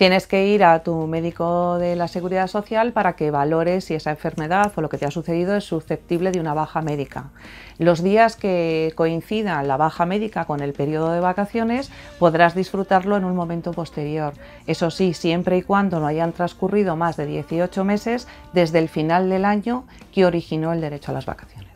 Tienes que ir a tu médico de la Seguridad Social para que valore si esa enfermedad o lo que te ha sucedido es susceptible de una baja médica. Los días que coincidan la baja médica con el periodo de vacaciones podrás disfrutarlo en un momento posterior. Eso sí, siempre y cuando no hayan transcurrido más de 18 meses desde el final del año que originó el derecho a las vacaciones.